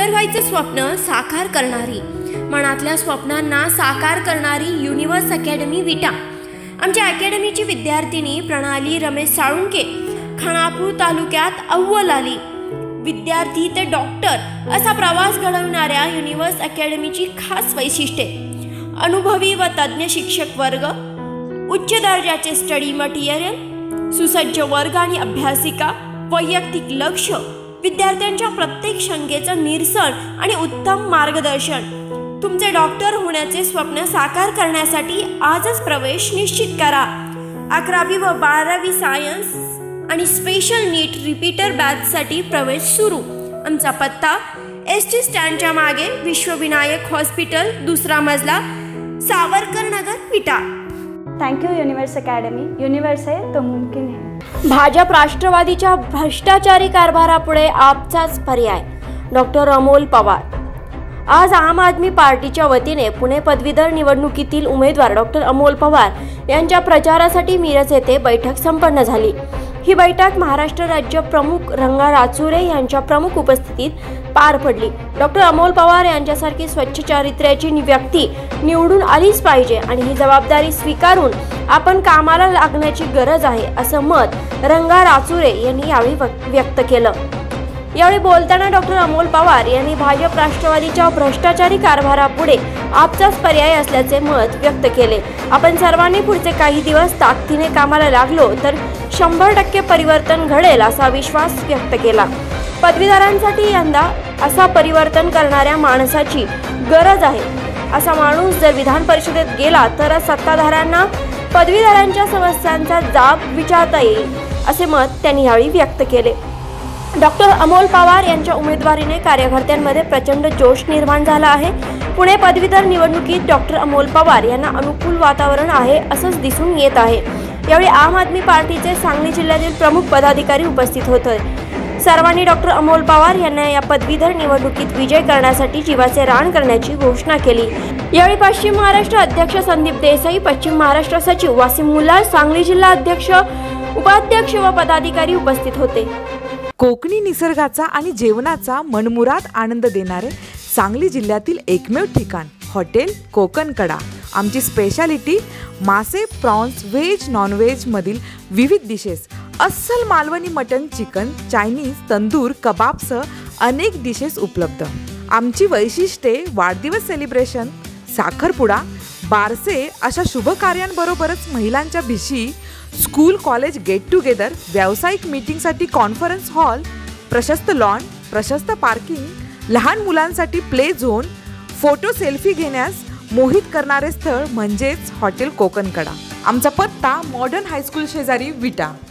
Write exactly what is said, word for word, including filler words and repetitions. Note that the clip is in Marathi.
डॉक्टर व्हायचे स्वप्न साकार करणारी, मनातल्या स्वप्नांना साकार करणारी युनिव्हर्स अकॅडमी विटा। आमच्या अकॅडमीची विद्यार्थिनी प्रणाली रमेश साळुंके खानापूर तालुक्यात अव्वल आली। विद्यार्थी ते डॉक्टर असा प्रवास घडवणाऱ्या युनिव्हर्स अकॅडमीची खास वैशिष्ट्ये: अनुभवी व तज्ज्ञ शिक्षक वर्ग, उच्च दर्जाचे स्टडी मटेरियल, सुसज्ज वर्ग आणि अभ्यासिका, वैयक्तिक लक्ष, विद्यार्थ्यांच्या प्रत्येक शंकेचं निरसन आणि उत्तम मार्गदर्शन। तुमचे डॉक्टर होण्याचे स्वप्न साकार करण्यासाठी आजच प्रवेश निश्चित करा। अकरावी व बारावी सायन्स आणि स्पेशल नीट रिपीटर बॅचसाठी प्रवेश सुरू। आमचा पत्ता एस टी स्टँडच्या मागे, विश्वविनायक हॉस्पिटल, दुसरा मजला, सावरकर नगर, विटा। Thank you universe academy. युनिव्हर्स है तो मुमकिन है। भाजप राष्ट्रवादीच्या भ्रष्टाचारी कारभारापुढे आपचाच पर्याय, डॉक्टर अमोल पवार। आज आम आदमी पार्टीच्या वतीने पुणे पदवीधर निवडणुकीतील उमेदवार डॉक्टर अमोल पवार यांच्या प्रचारासाठी मिरज येथे बैठक संपन्न झाली। ही बैठक महाराष्ट्र राज्य प्रमुख रंगा राचुरे यांच्या प्रमुख उपस्थितीत पार पडली। डॉक्टर अमोल पवार यांच्यासारखी स्वच्छ चारित्र्याची व्यक्ती निवडून आलीच पाहिजे आणि ही जबाबदारी स्वीकारून आपण कामाला लागण्याची गरज आहे, असं मत रंगा राचुरे यांनी यावेळी व्यक्त केलं। यावेळी बोलताना डॉक्टर अमोल पवार यांनी भाजप राष्ट्रवादीच्या भ्रष्टाचारी कारभारापुढे आपचाच पर्याय असल्याचे मत व्यक्त केले। आपण सर्वांनी पुढचे काही दिवस ताकदीने कामाला लागलो तर शंभर टक्के परिवर्तन घडेल असा विश्वास व्यक्त केला। पदवीधरांसाठी यंदा असा परिवर्तन करणाऱ्या माणसाची गरज आहे। असा माणूस जर विधान परिषदेत गेला तर सत्ताधाऱ्यांना पदवीधरांच्या समस्यांचा जाब विचारता येईल, असे मत त्यांनी यावेळी व्यक्त केले। डॉक्टर अमोल पवार यांच्या उमेदवारीने कार्यकर्त्यांमध्ये प्रचंड जोश निर्माण झाला आहे। पुणे पदवीधर निवडणुकीत डॉक्टर अमोल पवार यांना अनुकूल वातावरण आहे असंच दिसून येत आहे। यावेळी आम आदमी पार्टीचे सांगली जिल्ह्यातील प्रमुख पदाधिकारी उपस्थित होते। सर्वांनी डॉक्टर अमोल पवार यांना या पदवीधर निवडणुकीत विजय करण्यासाठी जीवाचे रान करण्याची घोषणा केली। यावेळी पश्चिम महाराष्ट्र अध्यक्ष संदीप देसाई, पश्चिम महाराष्ट्र सचिव वासिम मुल्ला, सांगली जिल्हा अध्यक्ष, उपाध्यक्ष व पदाधिकारी उपस्थित होते। कोकणी निसर्गाचा आणि जेवणाचा मनमुराद आनंद देणारे सांगली जिल्ह्यातील एकमेव ठिकाण हॉटेल कोकण कडा। आमची स्पेशालिटी मासे, प्रॉन्स, व्हेज, नॉनव्हेज मधील विविध डिशेस, अस्सल Malvani mutton, chicken, Chinese, tandoor, कबाबसह अनेक डिशेस उपलब्ध। आमची वैशिष्ट्ये वाढदिवस सेलिब्रेशन, साखरपुडा, बारसे अशा शुभ कार्यांबरोबरच महिलांच्या भिशी, स्कूल कॉलेज गेट टुगेदर, व्यावसायिक मीटिंगसाठी कॉन्फरन्स हॉल, प्रशस्त लॉन, प्रशस्त पार्किंग, लहान मुलांसाठी प्ले झोन, फोटो सेल्फी घेण्यास मोहित करणारे स्थळ म्हणजेच हॉटेल कोकण कडा। आमचा पत्ता मॉडर्न हायस्कूल शेजारी, विटा।